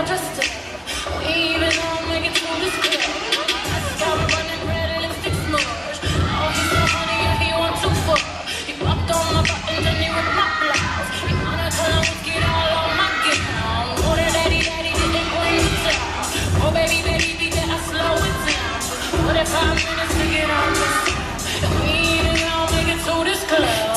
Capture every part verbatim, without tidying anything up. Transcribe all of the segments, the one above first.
dressed up. We ain't even gonna make it through this club. I stop running red lipstick smudge. Oh, he's so honey, yeah, he want to fuck. He popped on my buttons and he ripped my blouse. He wanna tell him let's get all on my gown. Oh, that daddy, daddy, didn't bring it down. Oh, baby, baby, we better slow it down. forty-five minutes to get on this town. And we ain't even gonna make it through this club.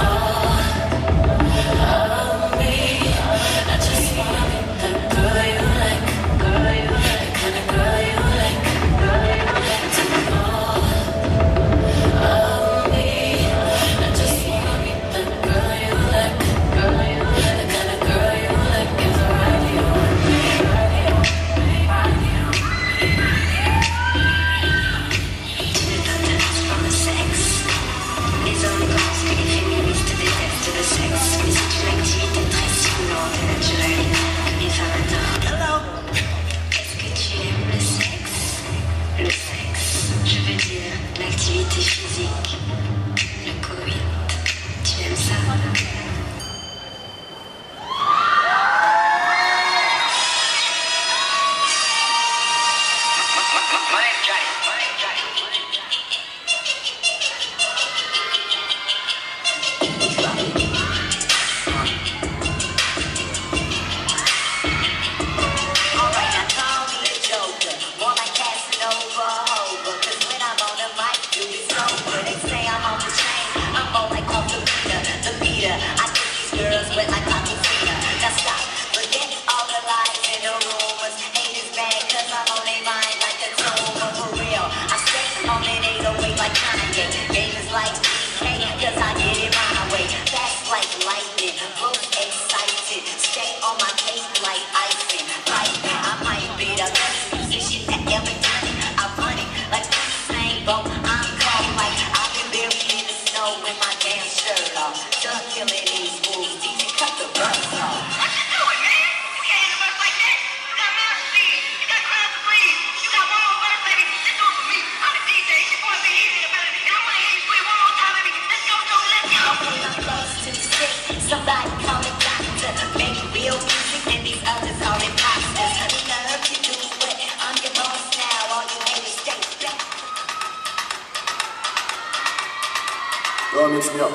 Don't mix me up.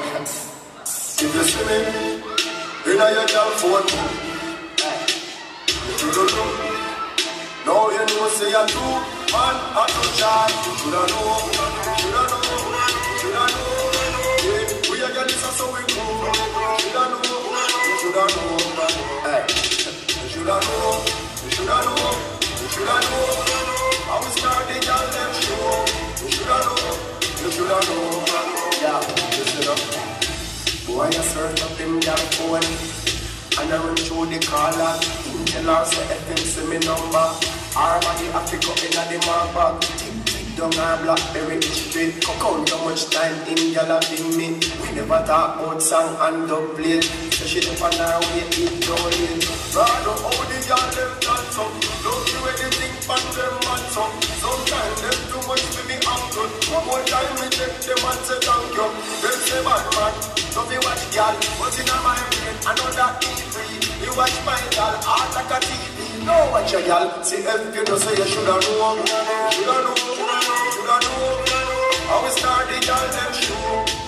If you see me, in your girl phone, you don't know. Now you know say you're two man at your child. You shoulda know, you shoulda know, you shoulda know. Yeah, we are getting so we go. You shoulda know, you shoulda know. Hey, you shoulda know, you shoulda know, you shoulda know. I will start the girl them show. You shoulda know, you shoulda know. Yeah, listen up. Boy, you search up them damn phone and I run through the caller. Tell her say F M say me number. Our body have to go in at the mark back. Tick tick down our Blackberry street. Cock out how much time in y'all have been me. We never talk about song and dub plate. So she up on her way, it don't need. Rather how the y'all them dance up. Don't do anything but them man up. Sometimes them too much for me uncle. One more time we check them and say thank you. Them say bad man, so we watch y'all. But in my brain, another E three. You watch my y'all, all like a T V. No watch your y'all. See if you know say you shoulda know. Shoulda know, shoulda know. How we start the y'all them show.